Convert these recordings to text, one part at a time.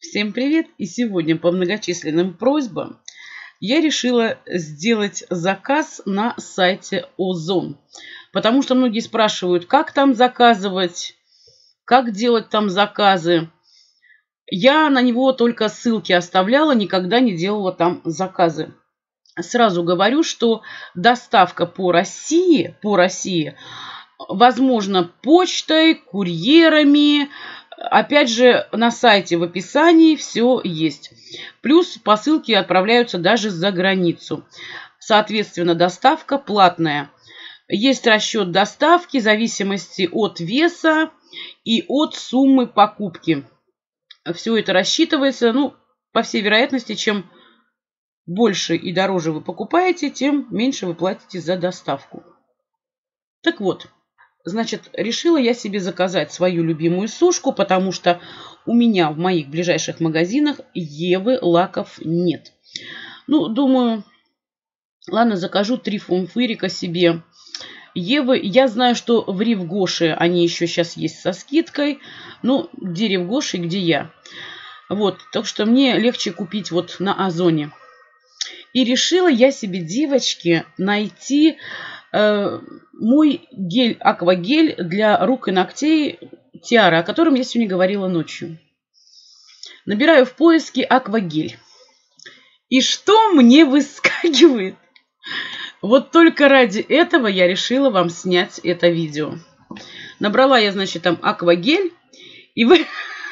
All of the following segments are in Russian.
Всем привет! И сегодня по многочисленным просьбам я решила сделать заказ на сайте Озон. Потому что многие спрашивают, как там заказывать, как делать там заказы. Я на него только ссылки оставляла, никогда не делала там заказы. Сразу говорю, что доставка по России, возможно, почтой, курьерами. Опять же, на сайте в описании все есть. Плюс посылки отправляются даже за границу. Соответственно, доставка платная. Есть расчет доставки в зависимости от веса и от суммы покупки. Все это рассчитывается, по всей вероятности, чем больше и дороже вы покупаете, тем меньше вы платите за доставку. Так вот. Значит, решила я себе заказать свою любимую сушку, потому что у меня в моих ближайших магазинах Евы лаков нет. Думаю, ладно, закажу 3 фунфырика себе. Евы, я знаю, что в Рив Гоши они еще сейчас есть со скидкой. Где Рив Гоши, где я. Так что мне легче купить на Озоне. И решила я себе, девочки, найти мой гель, аквагель для рук и ногтей Тиара, о котором я сегодня говорила ночью. Набираю в поиске аквагель. И что мне выскакивает? Вот только ради этого я решила вам снять это видео. Набрала я, значит, там аквагель. И вы...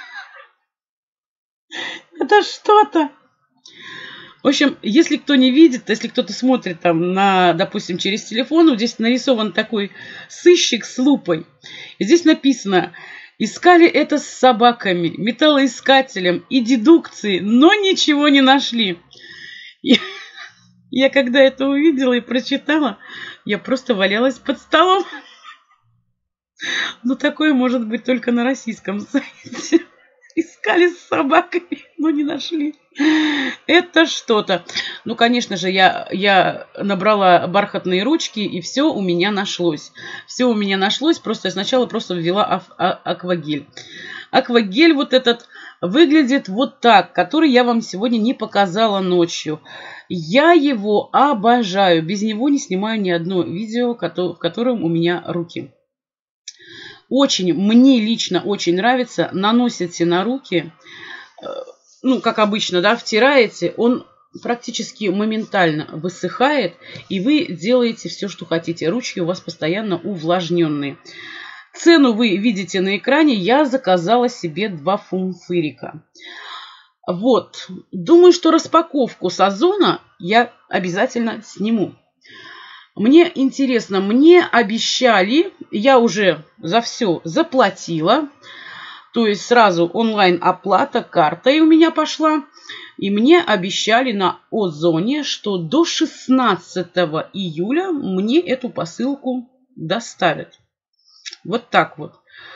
Это что-то... В общем, если кто не видит, если кто-то смотрит там допустим, через телефон, здесь нарисован такой сыщик с лупой. И здесь написано: искали это с собаками, металлоискателем и дедукцией, но ничего не нашли. Я когда это увидела и прочитала, я просто валялась под столом. Такое может быть только на российском сайте. Искали с собаками, но не нашли. Это что-то. Конечно же, я набрала бархатные ручки, и все у меня нашлось. Все у меня нашлось. Я сначала ввела аквагель. Аквагель вот этот выглядит вот так, который я вам сегодня не показала ночью. Я его обожаю. Без него не снимаю ни одно видео, в котором у меня руки. Мне лично очень нравится. Наносите на руки, как обычно, да, втираете, он практически моментально высыхает, и вы делаете все, что хотите. Ручки у вас постоянно увлажненные. Цену вы видите на экране. Я заказала себе 2 фунфырика. Думаю, что распаковку с Озона я обязательно сниму. Мне интересно, мне обещали, я уже за все заплатила, то есть сразу онлайн-оплата картой у меня пошла, и мне обещали на Озоне, что до 16 июля мне эту посылку доставят. Вот так вот.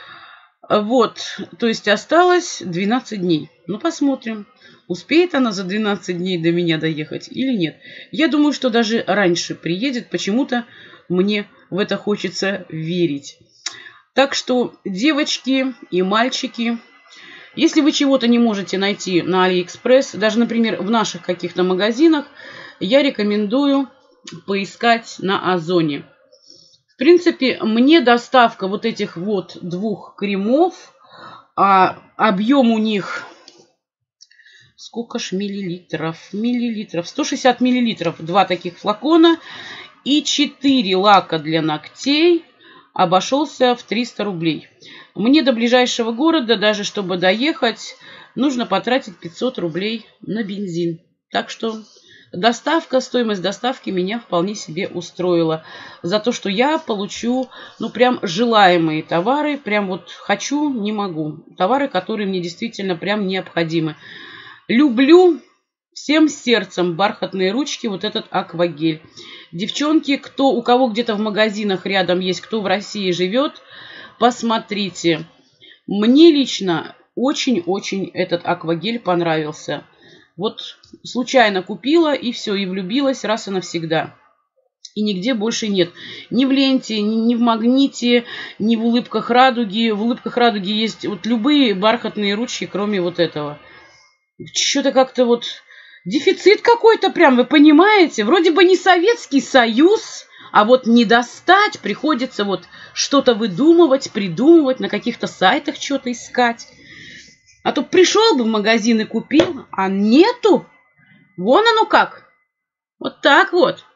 То есть осталось 12 дней. Посмотрим, успеет она за 12 дней до меня доехать или нет. Я думаю, что даже раньше приедет. Почему-то мне в это хочется верить. Так что, девочки и мальчики, если вы чего-то не можете найти на Алиэкспресс, даже, например, в наших каких-то магазинах, я рекомендую поискать на Озоне. В принципе, мне доставка вот этих 2 кремов, объем у них, сколько ж миллилитров? 160 миллилитров, 2 таких флакона и 4 лака для ногтей обошелся в 300 рублей. Мне до ближайшего города, даже чтобы доехать, нужно потратить 500 рублей на бензин. Так что стоимость доставки меня вполне себе устроила. За то, что я получу, прям желаемые товары. Прям хочу, не могу. Товары, которые мне действительно прям необходимы. Люблю всем сердцем бархатные ручки, этот аквагель. Девчонки, у кого где-то в магазинах рядом есть, кто в России живет, посмотрите. Мне лично очень-очень этот аквагель понравился. Случайно купила, и все, и влюбилась раз и навсегда. И нигде больше нет. Ни в ленте, ни в магните, ни в улыбках радуги. В улыбках радуги есть любые бархатные ручки, кроме этого. Что-то как-то вот дефицит какой-то прям, вы понимаете? Вроде бы не Советский Союз, а вот не достать, приходится вот что-то выдумывать, придумывать, на каких-то сайтах что-то искать. А то пришел бы в магазин и купил, а нету. Вон оно как. Вот так вот.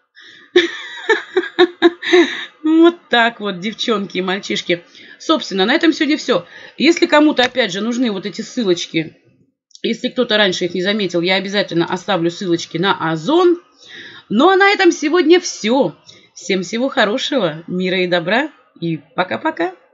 Вот так вот, девчонки и мальчишки. Собственно, на этом сегодня все. Если кому-то, опять же, нужны вот эти ссылочки, если кто-то раньше их не заметил, я обязательно оставлю ссылочки на Озон. Ну, а на этом сегодня все. Всем всего хорошего, мира и добра. И пока-пока.